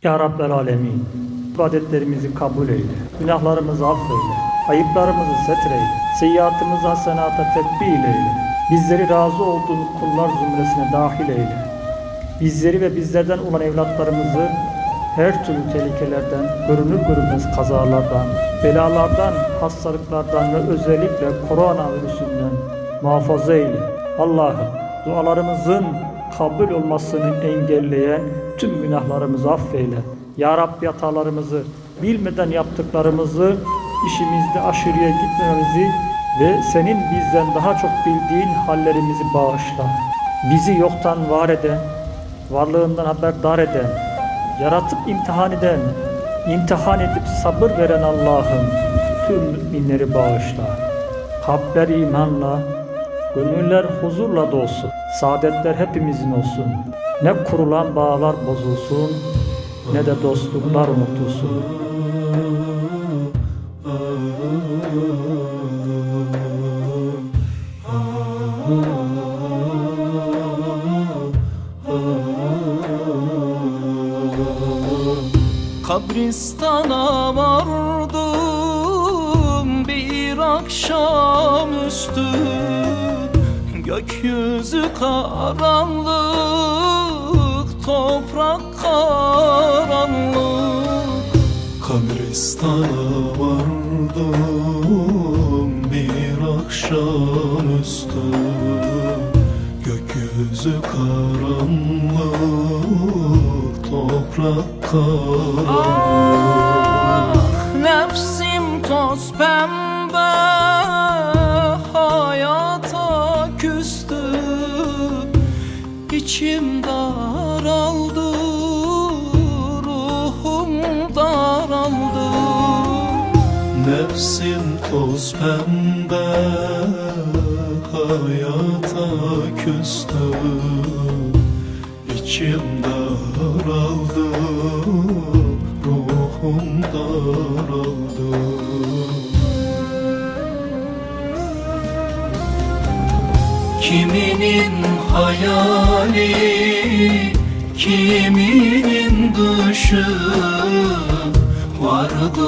Ya Rabbel Alemin, ibadetlerimizi kabul eyle, günahlarımızı affeyle, ayıplarımızı setreyle, seyyiatımızı hasenata tedbir eyle, bizleri razı olduğun kullar zümresine dahil eyle, bizleri ve bizlerden olan evlatlarımızı her türlü tehlikelerden, görünür görünmez kazalardan, belalardan, hastalıklardan ve özellikle koronavirüsünden muhafaza eyle. Allah'ım, dualarımızın kabul olmasını engelleyen tüm günahlarımızı affeyle. Ya Rabbi, hatalarımızı, bilmeden yaptıklarımızı, işimizde aşırıya gitmemizi ve senin bizden daha çok bildiğin hallerimizi bağışla. Bizi yoktan var eden, varlığından haberdar eden, yaratıp imtihan eden, imtihan edip sabır veren Allah'ım, tüm müminleri bağışla. Kalpler imanla, gönüller huzurla dolsun. Saadetler hepimizin olsun. Ne kurulan bağlar bozulsun, ne de dostluklar unutulsun. Kabristana vardım bir akşamüstü, gökyüzü karanlık, toprak karanlık. Kabristana vardım bir akşamüstü, gökyüzü karanlık, toprak karanlık. Ah, nefsim toz pembe, hayata küstü, içim daraldı, ruhum daraldı. Nefsim toz pembe, hayata küstü, içim daraldı, ruhum daraldı. Kiminin hayali, kiminin düşü, vardı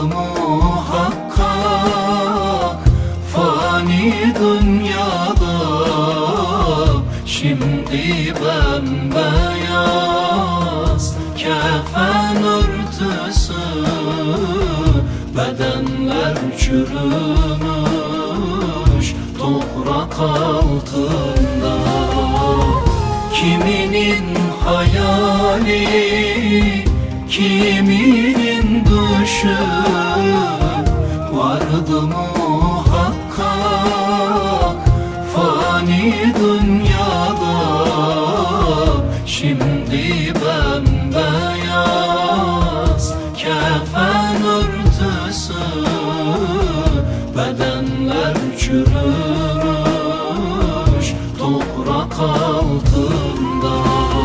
muhakkak fani dünyada. Şimdi bembeyaz kefen örtüsü, bedenler çürümüş toprak altında. Kiminin hayali, kiminin düşü, vardı muhakkak fani dünyada. Şimdi bembeyaz kefen örtüsü, bedenler çürümüş toprak altında.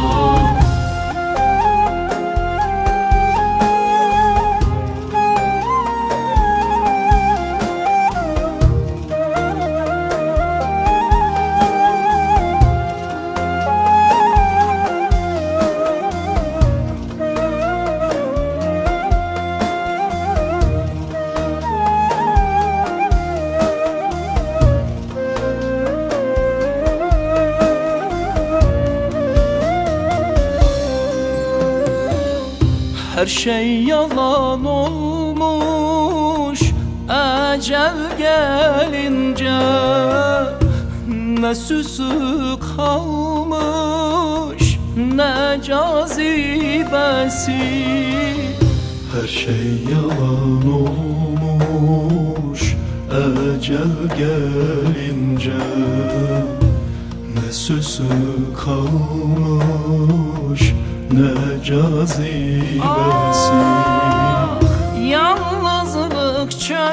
Her şey yalan olmuş ecel gelince, ne süsü kalmış ne cazibesi. Her şey yalan olmuş ecel gelince, ne süsü kalmış ne cazibesi. Ah, yalnızlık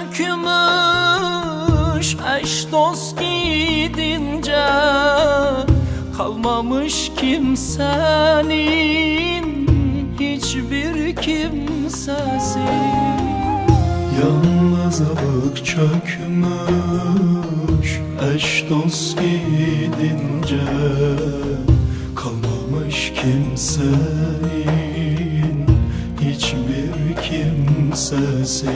çökmüş eş dost gidince, kalmamış kimsenin hiçbir kimsesi. Yalnızlık çökmüş eş dost gidince, kalmamış kimsenin sesi.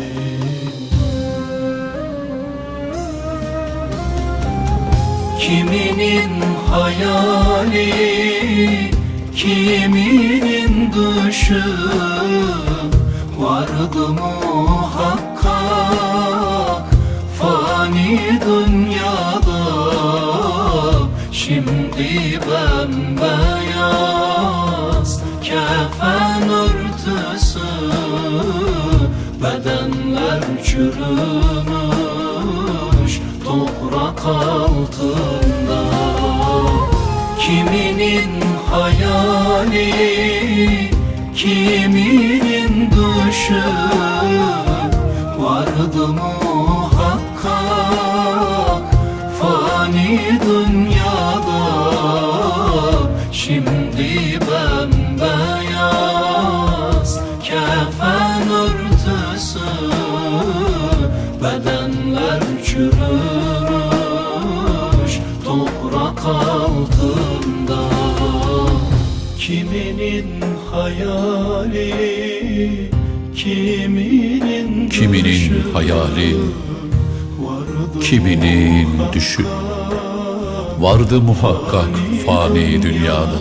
Kiminin hayali, kiminin düşü, vardı muhakkak fani dünyada. Şimdi bembeyaz kefen örtüsü, bedenler çürümüş toprak altında. Kiminin hayali, kiminin düşü, vardı muhakkak fani dünyada. Şimdi bembeyaz kefen örtüsü, bedenler çürümüş toprak altında. Kiminin hayali, kiminin hayali, kiminin düşü, vardı muhakkak fani dünyada.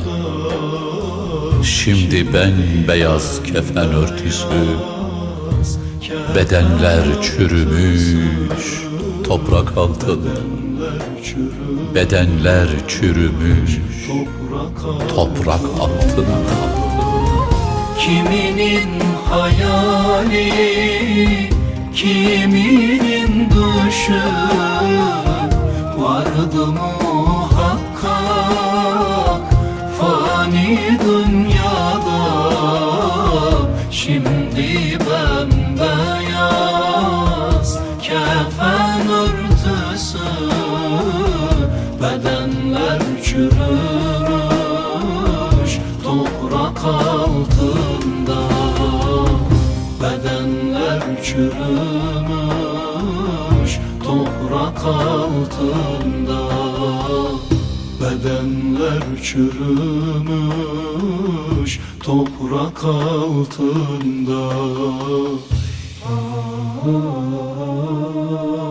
Şimdi bembeyaz kefen örtüsü, bedenler çürümüş toprak altında. Bedenler çürümüş toprak altında. Kiminin hayali, kiminin düşü, vardı muhakkak fani dünyada. Şimdi bembeyaz kefen örtüsü, bedenler çürümüş toprak altında. Bedenler çürümüş toprak altında. bedenler çürümüş toprak altında.